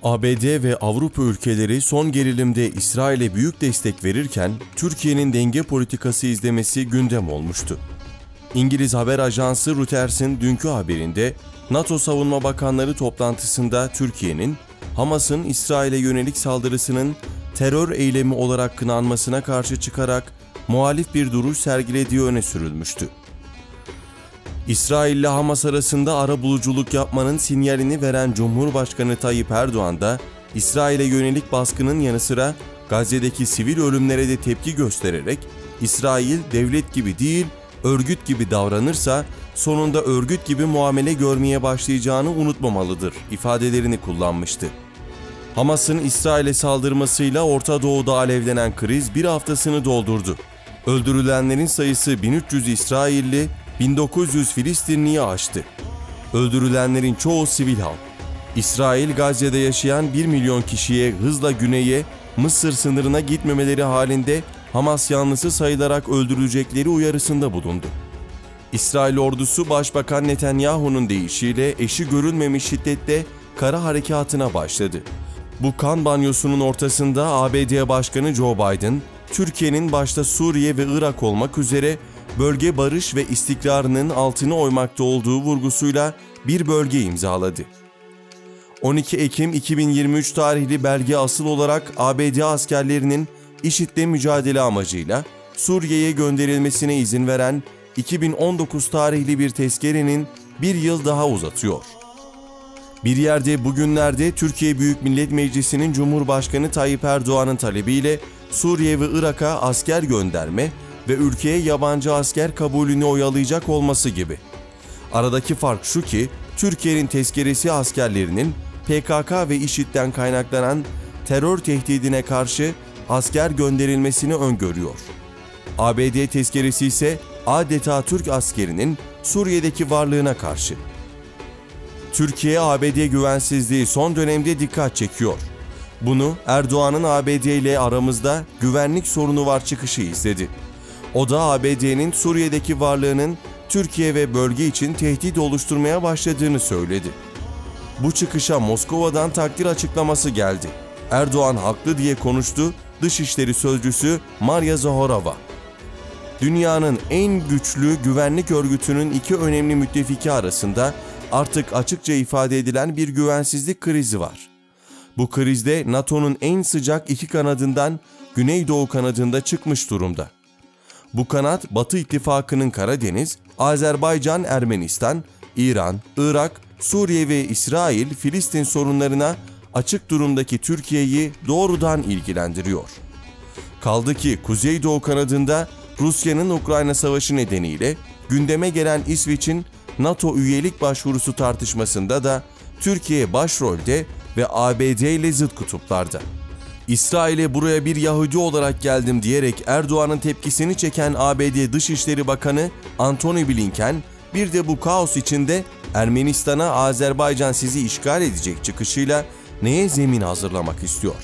ABD ve Avrupa ülkeleri son gerilimde İsrail'e büyük destek verirken Türkiye'nin denge politikası izlemesi gündem olmuştu. İngiliz haber ajansı Reuters'in dünkü haberinde NATO Savunma Bakanları toplantısında Türkiye'nin Hamas'ın İsrail'e yönelik saldırısının terör eylemi olarak kınanmasına karşı çıkarak muhalif bir duruş sergilediği öne sürülmüştü. İsrail ile Hamas arasında arabuluculuk yapmanın sinyalini veren Cumhurbaşkanı Tayyip Erdoğan da İsrail'e yönelik baskının yanı sıra Gazze'deki sivil ölümlere de tepki göstererek İsrail devlet gibi değil, örgüt gibi davranırsa sonunda örgüt gibi muamele görmeye başlayacağını unutmamalıdır ifadelerini kullanmıştı. Hamas'ın İsrail'e saldırmasıyla Orta Doğu'da alevlenen kriz bir haftasını doldurdu. Öldürülenlerin sayısı 1300 İsrailli, 1900 Filistinli'yi aştı. Öldürülenlerin çoğu sivil halk. İsrail, Gazze'de yaşayan 1 milyon kişiye hızla güneye, Mısır sınırına gitmemeleri halinde Hamas yanlısı sayılarak öldürülecekleri uyarısında bulundu. İsrail ordusu Başbakan Netanyahu'nun deyişiyle eşi görülmemiş şiddetle kara harekatına başladı. Bu kan banyosunun ortasında ABD Başkanı Joe Biden, Türkiye'nin başta Suriye ve Irak olmak üzere bölge barış ve istikrarının altını oymakta olduğu vurgusuyla bir bölge imzaladı. 12 Ekim 2023 tarihli belge asıl olarak ABD askerlerinin IŞİD'le mücadele amacıyla Suriye'ye gönderilmesine izin veren 2019 tarihli bir tezkerenin bir yıl daha uzatıyor. Bir yerde bugünlerde Türkiye Büyük Millet Meclisi'nin Cumhurbaşkanı Tayyip Erdoğan'ın talebiyle Suriye ve Irak'a asker gönderme ve ülkeye yabancı asker kabulünü oyalayacak olması gibi. Aradaki fark şu ki, Türkiye'nin tezkeresi askerlerinin PKK ve IŞİD'den kaynaklanan terör tehdidine karşı asker gönderilmesini öngörüyor. ABD tezkeresi ise adeta Türk askerinin Suriye'deki varlığına karşı. Türkiye-ABD güvensizliği son dönemde dikkat çekiyor. Bunu Erdoğan'ın ABD ile aramızda güvenlik sorunu var çıkışı izledi. O da ABD'nin Suriye'deki varlığının Türkiye ve bölge için tehdit oluşturmaya başladığını söyledi. Bu çıkışa Moskova'dan takdir açıklaması geldi. Erdoğan haklı diye konuştu Dışişleri Sözcüsü Maria Zaharova. Dünyanın en güçlü güvenlik örgütünün iki önemli müttefiki arasında artık açıkça ifade edilen bir güvensizlik krizi var. Bu krizde NATO'nun en sıcak iki kanadından Güneydoğu kanadında çıkmış durumda. Bu kanat Batı İttifakı'nın Karadeniz, Azerbaycan, Ermenistan, İran, Irak, Suriye ve İsrail, Filistin sorunlarına açık durumdaki Türkiye'yi doğrudan ilgilendiriyor. Kaldı ki Kuzeydoğu kanadında Rusya'nın Ukrayna Savaşı nedeniyle gündeme gelen İsveç'in NATO üyelik başvurusu tartışmasında da Türkiye başrolde ve ABD ile zıt kutuplarda. İsrail'e buraya bir Yahudi olarak geldim diyerek Erdoğan'ın tepkisini çeken ABD Dışişleri Bakanı Antony Blinken, bir de bu kaos içinde Ermenistan'a Azerbaycan sizi işgal edecek çıkışıyla neye zemin hazırlamak istiyor?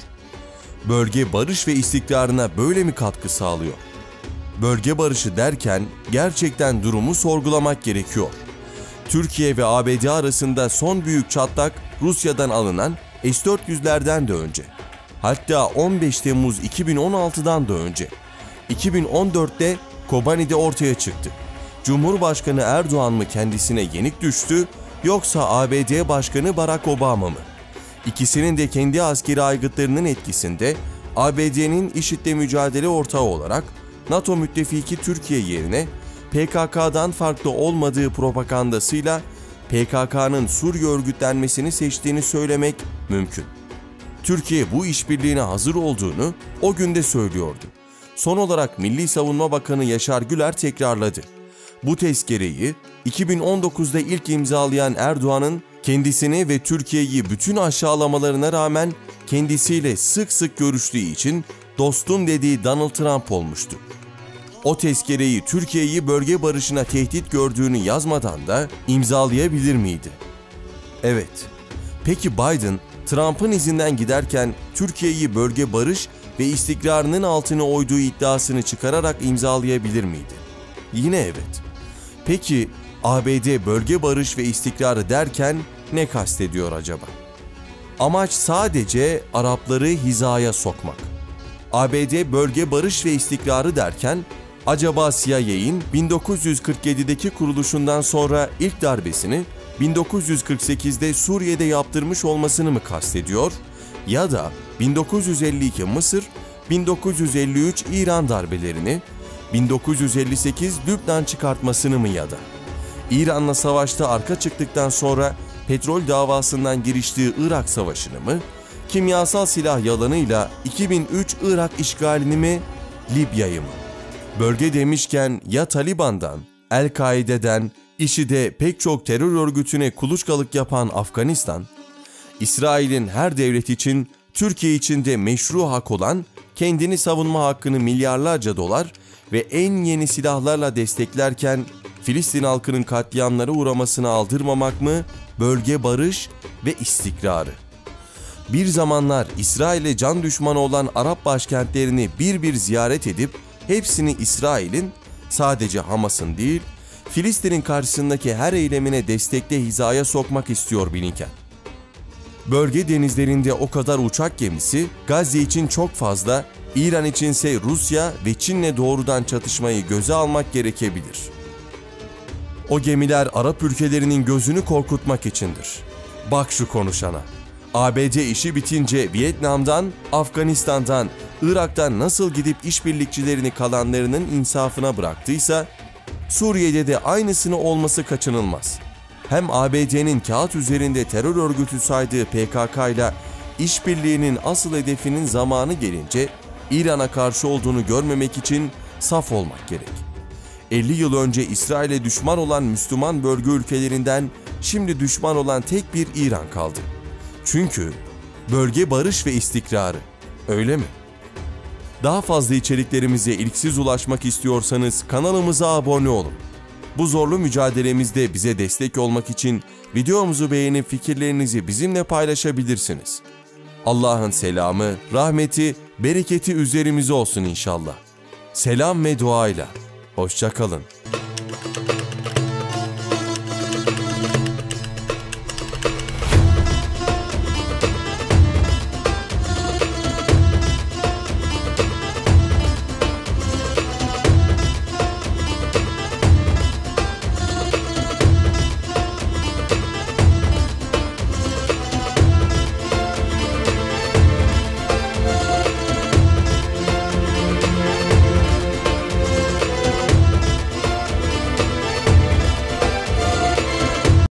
Bölge barış ve istikrarına böyle mi katkı sağlıyor? Bölge barışı derken gerçekten durumu sorgulamak gerekiyor. Türkiye ve ABD arasında son büyük çatlak Rusya'dan alınan S-400'lerden de önce. Hatta 15 Temmuz 2016'dan da önce. 2014'te Kobani'de ortaya çıktı. Cumhurbaşkanı Erdoğan mı kendisine yenik düştü, yoksa ABD Başkanı Barack Obama mı? İkisinin de kendi askeri aygıtlarının etkisinde ABD'nin IŞİD'le mücadele ortağı olarak NATO müttefiki Türkiye yerine PKK'dan farklı olmadığı propagandasıyla PKK'nın Suriye örgütlenmesini seçtiğini söylemek mümkün. Türkiye bu işbirliğine hazır olduğunu o günde söylüyordu. Son olarak Milli Savunma Bakanı Yaşar Güler tekrarladı. Bu tezkereyi 2019'da ilk imzalayan Erdoğan'ın kendisini ve Türkiye'yi bütün aşağılamalarına rağmen kendisiyle sık sık görüştüğü için dostum dediği Donald Trump olmuştu. O tezkereyi Türkiye'yi bölge barışına tehdit gördüğünü yazmadan da imzalayabilir miydi? Evet. Peki Biden, Trump'ın izinden giderken Türkiye'yi bölge barış ve istikrarının altına oyduğu iddiasını çıkararak imzalayabilir miydi? Yine evet. Peki ABD bölge barış ve istikrarı derken ne kastediyor acaba? Amaç sadece Arapları hizaya sokmak. ABD bölge barış ve istikrarı derken, acaba CIA'in 1947'deki kuruluşundan sonra ilk darbesini 1948'de Suriye'de yaptırmış olmasını mı kastediyor? Ya da 1952 Mısır, 1953 İran darbelerini, 1958 Lübnan çıkartmasını mı ya da? İran'la savaşta arka çıktıktan sonra petrol davasından giriştiği Irak Savaşı'nı mı, kimyasal silah yalanıyla 2003 Irak işgalini mi, Libya'yı mı? Bölge demişken ya Taliban'dan, El-Kaide'den, IŞİD'e pek çok terör örgütüne kuluçkalık yapan Afganistan, İsrail'in her devlet için, Türkiye için de meşru hak olan kendini savunma hakkını milyarlarca dolar ve en yeni silahlarla desteklerken Filistin halkının katliamlara uğramasını aldırmamak mı, bölge barış ve istikrarı? Bir zamanlar İsrail'e can düşmanı olan Arap başkentlerini bir bir ziyaret edip hepsini İsrail'in, sadece Hamas'ın değil, Filistin'in karşısındaki her eylemine destekle hizaya sokmak istiyor Blinken. Bölge denizlerinde o kadar uçak gemisi, Gazze için çok fazla, İran içinse Rusya ve Çin'le doğrudan çatışmayı göze almak gerekebilir. O gemiler Arap ülkelerinin gözünü korkutmak içindir. Bak şu konuşana. ABD işi bitince Vietnam'dan, Afganistan'dan, Irak'tan nasıl gidip işbirlikçilerini kalanlarının insafına bıraktıysa, Suriye'de de aynısını olması kaçınılmaz. Hem ABD'nin kağıt üzerinde terör örgütü saydığı PKK ile işbirliğinin asıl hedefinin zamanı gelince İran'a karşı olduğunu görmemek için saf olmak gerek. 50 yıl önce İsrail'e düşman olan Müslüman bölge ülkelerinden şimdi düşman olan tek bir İran kaldı. Çünkü bölge barış ve istikrarı, öyle mi? Daha fazla içeriklerimize ilk siz ulaşmak istiyorsanız kanalımıza abone olun. Bu zorlu mücadelemizde bize destek olmak için videomuzu beğenip fikirlerinizi bizimle paylaşabilirsiniz. Allah'ın selamı, rahmeti, bereketi üzerimize olsun inşallah. Selam ve duayla. Hoşça kalın.